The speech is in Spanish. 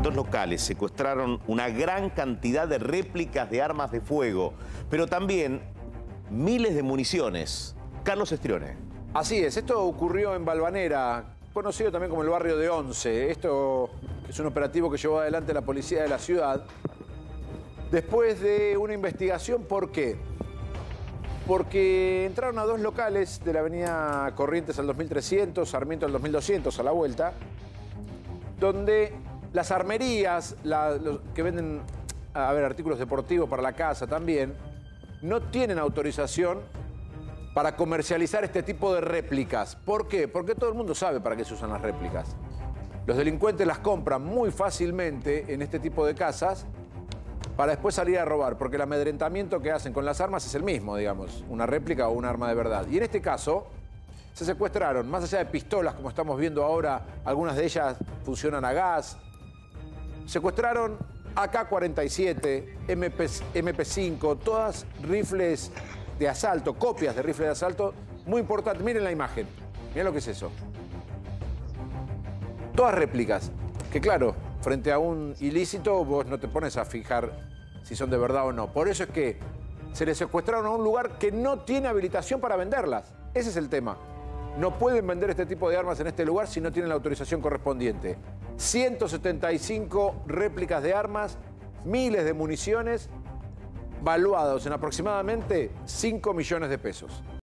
distintos locales secuestraron una gran cantidad de réplicas de armas de fuego, pero también miles de municiones. Carlos Estrione. Así es, esto ocurrió en Valvanera, conocido también como el barrio de Once. Esto es un operativo que llevó adelante la policía de la ciudad. Después de una investigación, ¿por qué? Porque entraron a dos locales de la avenida Corrientes al 2300, Sarmiento al 2200, a la vuelta, donde las armerías, los que venden artículos deportivos para la casa también, no tienen autorización para comercializar este tipo de réplicas. ¿Por qué? Porque todo el mundo sabe para qué se usan las réplicas. Los delincuentes las compran muy fácilmente en este tipo de casas para después salir a robar, porque el amedrentamiento que hacen con las armas es el mismo, digamos, una réplica o un arma de verdad. Y en este caso, se secuestraron, más allá de pistolas, como estamos viendo ahora, algunas de ellas funcionan a gas, secuestraron AK-47, MP5, todas rifles de asalto, copias de rifles de asalto, muy importante. Miren la imagen, miren lo que es eso. Todas réplicas, que claro, frente a un ilícito vos no te pones a fijar si son de verdad o no. Por eso es que se les secuestraron a un lugar que no tiene habilitación para venderlas. Ese es el tema. No pueden vender este tipo de armas en este lugar si no tienen la autorización correspondiente. 175 réplicas de armas, miles de municiones, valuados en aproximadamente 5 millones de pesos.